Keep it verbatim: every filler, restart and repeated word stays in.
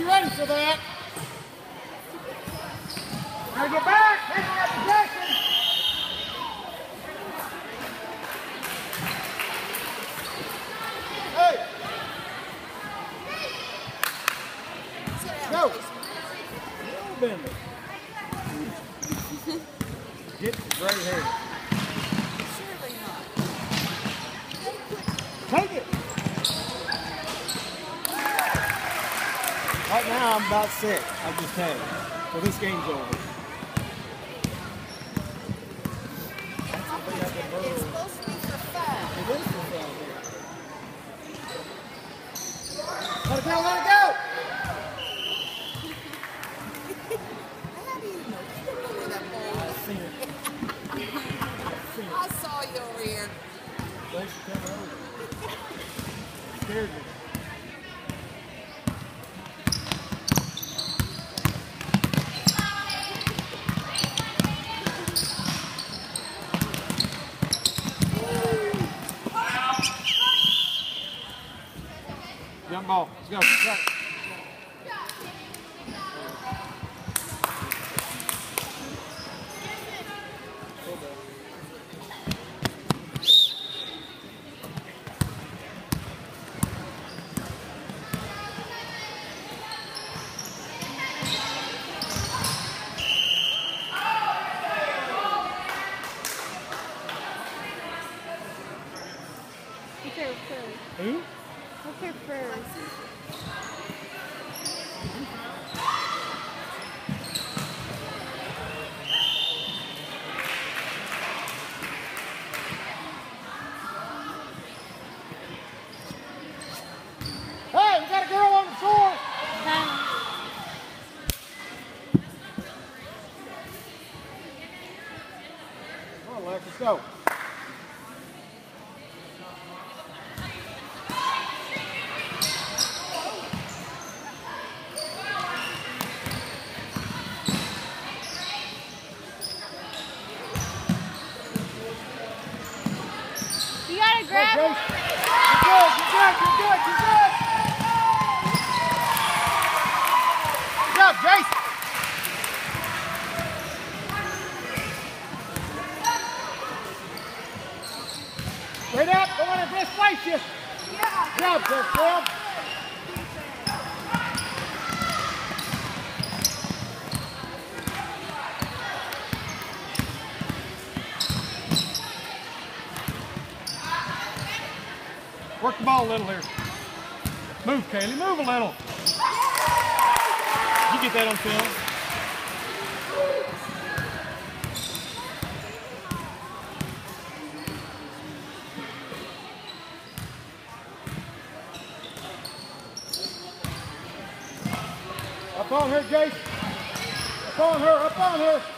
be ready for that. Now get back. Pick up possession. Hey. Go. Bend it. Get the gray hair. Surely not. Take it. Right now I'm about sick. I just had it. So this game's over. It's supposed to be for fun. It is for fun. Let it go, let it go! How do you know? You don't know where that ball I've is. seen it. I've seen it. I saw you over here. Thanks for coming over. Scared me. Jump ball. Let's go. Right. What's your first? Who? What's your first? Hey, we got a girl on the floor. Come on, Lex, let's go. You gotta grab Go, it. Jace. You're good, you're good, you're good, you're good. Good job, Jace. Straight up, don't want to displace you. Good job, Jace, girl. Work the ball a little here. Move, Kaylee, move a little. Did you get that on film? Up on her, Jace. Up on her, up on her.